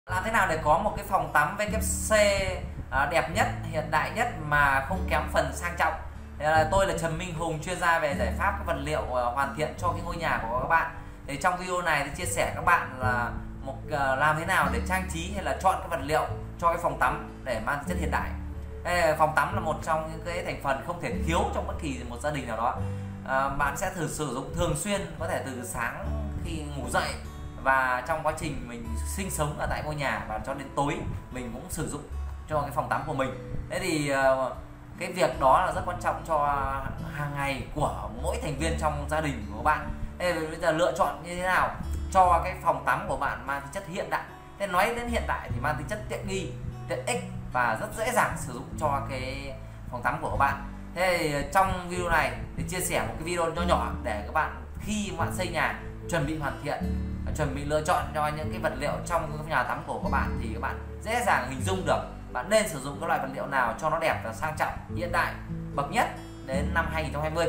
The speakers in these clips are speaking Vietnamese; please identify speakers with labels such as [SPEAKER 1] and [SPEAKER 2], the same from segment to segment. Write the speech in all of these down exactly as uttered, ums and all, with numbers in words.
[SPEAKER 1] Làm thế nào để có một cái phòng tắm vê kép xê à, đẹp nhất, hiện đại nhất mà không kém phần sang trọng? Là tôi là Trần Minh Hùng, chuyên gia về giải pháp các vật liệu uh, hoàn thiện cho cái ngôi nhà của các bạn. Thì trong video này tôi chia sẻ các bạn là một uh, làm thế nào để trang trí hay là chọn cái vật liệu cho cái phòng tắm để mang chất hiện đại. Đây, phòng tắm là một trong những cái thành phần không thể thiếu trong bất kỳ một gia đình nào đó. À, bạn sẽ thử sử dụng thường xuyên, có thể từ sáng khi ngủ dậy và trong quá trình mình sinh sống ở tại ngôi nhà, và cho đến tối mình cũng sử dụng cho cái phòng tắm của mình. Thế thì uh, cái việc đó là rất quan trọng cho hàng ngày của mỗi thành viên trong gia đình của bạn. Thế bây giờ lựa chọn như thế nào cho cái phòng tắm của bạn mang tính chất hiện đại? Thế nói đến hiện đại thì mang tính chất tiện nghi, tiện ích và rất dễ dàng sử dụng cho cái phòng tắm của các bạn. Thế thì trong video này thì chia sẻ một cái video nhỏ nhỏ để các bạn khi bạn xây nhà chuẩn bị hoàn thiện, chuẩn bị lựa chọn cho những cái vật liệu trong cái nhà tắm của các bạn thì các bạn dễ dàng hình dung được bạn nên sử dụng các loại vật liệu nào cho nó đẹp và sang trọng, hiện đại bậc nhất đến năm hai nghìn không trăm hai mươi.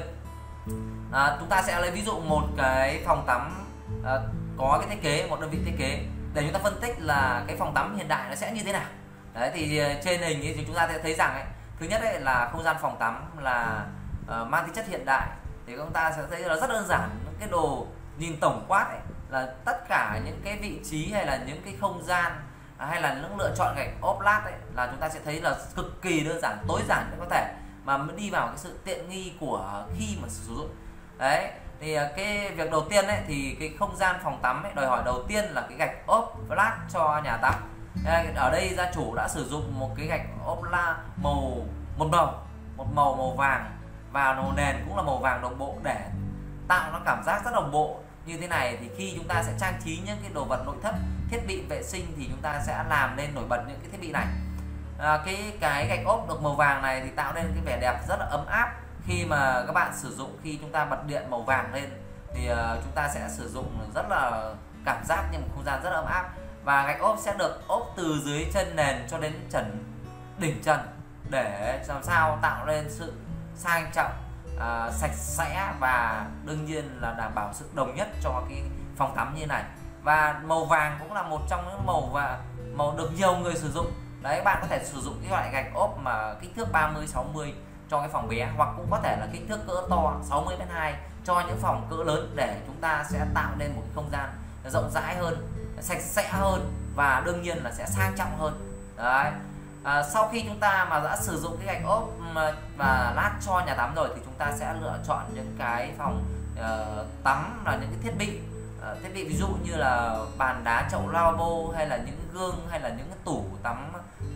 [SPEAKER 1] À, chúng ta sẽ lấy ví dụ một cái phòng tắm à, có cái thiết kế, một đơn vị thiết kế để chúng ta phân tích là cái phòng tắm hiện đại nó sẽ như thế nào. Đấy thì trên hình thì chúng ta sẽ thấy rằng ấy, thứ nhất ấy là không gian phòng tắm là uh, mang tính chất hiện đại, thì chúng ta sẽ thấy là rất đơn giản. Những cái đồ nhìn tổng quát ấy, là tất cả những cái vị trí hay là những cái không gian hay là những lựa chọn gạch ốp lát ấy, là chúng ta sẽ thấy là cực kỳ đơn giản, tối giản nhất có thể, mà mới đi vào cái sự tiện nghi của khi mà sử dụng. Đấy thì cái việc đầu tiên ấy, thì cái không gian phòng tắm ấy, đòi hỏi đầu tiên là cái gạch ốp lát cho nhà tắm. Ở đây gia chủ đã sử dụng một cái gạch ốp la màu một màu một màu màu vàng, và màu nền cũng là màu vàng đồng bộ để tạo nó cảm giác rất đồng bộ như thế này. Thì khi chúng ta sẽ trang trí những cái đồ vật nội thất, thiết bị vệ sinh thì chúng ta sẽ làm nên nổi bật những cái thiết bị này. À, cái cái gạch ốp được màu vàng này thì tạo nên cái vẻ đẹp rất là ấm áp khi mà các bạn sử dụng. Khi chúng ta bật điện màu vàng lên thì uh, chúng ta sẽ sử dụng rất là cảm giác như một không gian rất là ấm áp. Và gạch ốp sẽ được ốp từ dưới chân nền cho đến trần đỉnh trần để làm sao tạo nên sự sang trọng, à, sạch sẽ và đương nhiên là đảm bảo sự đồng nhất cho cái phòng tắm như này. Và màu vàng cũng là một trong những màu và màu được nhiều người sử dụng. Đấy, bạn có thể sử dụng cái loại gạch ốp mà kích thước ba mươi sáu mươi cho cái phòng bé, hoặc cũng có thể là kích thước cỡ to sáu mươi mét hai cho những phòng cỡ lớn, để chúng ta sẽ tạo nên một cái không gian rộng rãi hơn, sạch sẽ hơn và đương nhiên là sẽ sang trọng hơn. Đấy. À, sau khi chúng ta mà đã sử dụng cái gạch ốp và lát cho nhà tắm rồi thì chúng ta sẽ lựa chọn những cái phòng uh, tắm là những cái thiết bị uh, thiết bị ví dụ như là bàn đá, chậu lavabo, hay là những gương, hay là những cái tủ tắm,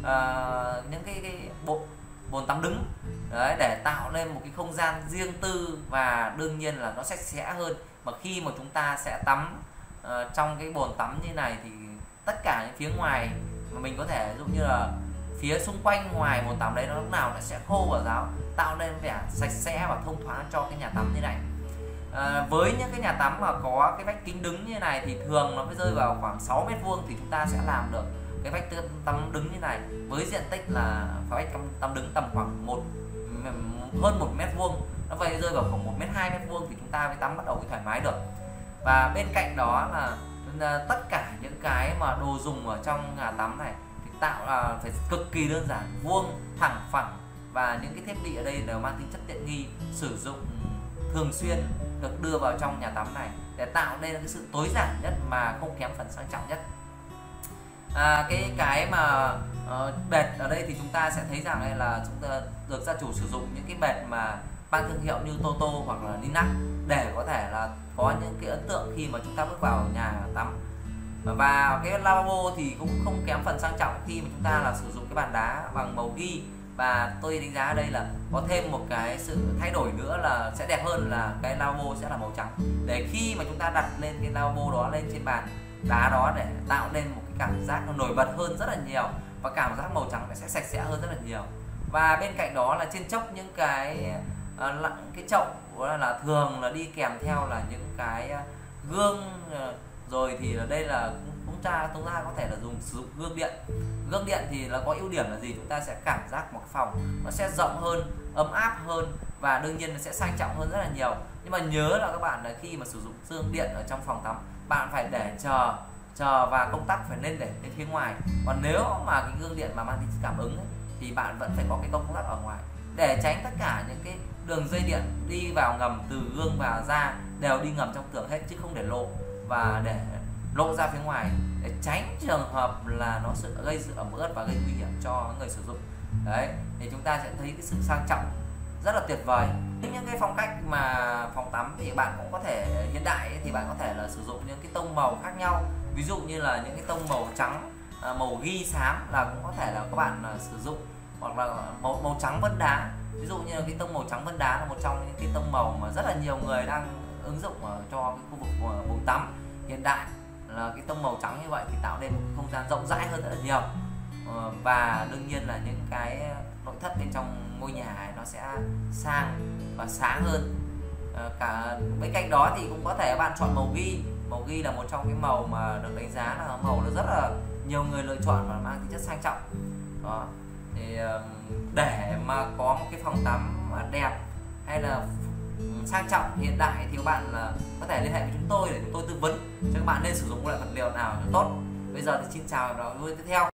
[SPEAKER 1] uh, những cái, cái bộ bồn tắm đứng. Đấy, để tạo nên một cái không gian riêng tư và đương nhiên là nó sạch sẽ hơn. Mà khi mà chúng ta sẽ tắm uh, trong cái bồn tắm như này thì tất cả những phía ngoài mà mình có thể ví dụ như là phía xung quanh ngoài bồn tắm đấy nó lúc nào nó sẽ khô và ráo, tạo nên vẻ sạch sẽ và thông thoáng cho cái nhà tắm như này. À, với những cái nhà tắm mà có cái vách kính đứng như này thì thường nó mới rơi vào khoảng sáu mét vuông thì chúng ta sẽ làm được cái vách tắm đứng như này với diện tích là vách tắm đứng tầm khoảng một hơn một mét vuông, nó vậy rơi vào khoảng một mét hai mét vuông thì chúng ta mới tắm bắt đầu thoải mái được. Và bên cạnh đó là tất cả những cái mà đồ dùng ở trong nhà tắm này thì tạo là phải cực kỳ đơn giản, vuông, thẳng phẳng, và những cái thiết bị ở đây đều mang tính chất tiện nghi, sử dụng thường xuyên, được đưa vào trong nhà tắm này để tạo nên cái sự tối giản nhất mà không kém phần sang trọng nhất. À, cái cái mà uh, bệt ở đây thì chúng ta sẽ thấy rằng đây là chúng ta được gia chủ sử dụng những cái bệt mà mang thương hiệu như Toto hoặc là Linac để có thể là có những cái ấn tượng khi mà chúng ta bước vào nhà tắm. Và cái lavabo thì cũng không kém phần sang trọng khi mà chúng ta là sử dụng cái bàn đá bằng màu ghi. Và tôi đánh giá ở đây là có thêm một cái sự thay đổi nữa là sẽ đẹp hơn, là cái lavabo sẽ là màu trắng, để khi mà chúng ta đặt lên cái lavabo đó lên trên bàn đá đó để tạo nên một cái cảm giác nó nổi bật hơn rất là nhiều, và cảm giác màu trắng sẽ sạch sẽ hơn rất là nhiều. Và bên cạnh đó là trên chốc những cái uh, cái chậu là thường là đi kèm theo là những cái uh, gương, uh, rồi thì ở đây là chúng ta chúng ta có thể là dùng sử dụng gương điện. Gương điện thì là có ưu điểm là gì? Chúng ta sẽ cảm giác một phòng nó sẽ rộng hơn, ấm áp hơn, và đương nhiên nó sẽ sang trọng hơn rất là nhiều. Nhưng mà nhớ là các bạn là khi mà sử dụng gương điện ở trong phòng tắm, bạn phải để chờ chờ và công tắc phải nên để đến phía ngoài. Còn nếu mà cái gương điện mà mang tính cảm ứng ấy, thì bạn vẫn phải có cái công tắc ở ngoài để tránh tất cả những cái đường dây điện đi vào ngầm từ gương và ra đều đi ngầm trong tường hết, chứ không để lộ và để lộ ra phía ngoài, để tránh trường hợp là nó sự gây sự ẩm ướt và gây nguy hiểm cho người sử dụng. Đấy, thì chúng ta sẽ thấy cái sự sang trọng rất là tuyệt vời. Những cái phong cách mà phòng tắm thì bạn cũng có thể hiện đại ấy, thì bạn có thể là sử dụng những cái tông màu khác nhau, ví dụ như là những cái tông màu trắng, màu ghi xám là cũng có thể là các bạn sử dụng, hoặc là màu, màu trắng vân đá. Ví dụ như là cái tông màu trắng vân đá là một trong những cái tông màu mà rất là nhiều người đang ứng dụng ở cho cái khu vực bồn tắm hiện đại, là cái tông màu trắng như vậy thì tạo nên một không gian rộng rãi hơn rất là nhiều. Và đương nhiên là những cái nội thất bên trong ngôi nhà này nó sẽ sang và sáng hơn. Cả bên cạnh đó thì cũng có thể bạn chọn màu ghi. Màu ghi là một trong cái màu mà được đánh giá là màu là rất là nhiều người lựa chọn và mang tính chất sang trọng. Đó. Thì để mà có một cái phòng tắm mà đẹp hay là sang trọng hiện đại thì các bạn là có thể liên hệ với chúng tôi để chúng tôi tư vấn cho các bạn nên sử dụng loại vật liệu nào tốt. Bây giờ thì xin chào và video tiếp theo.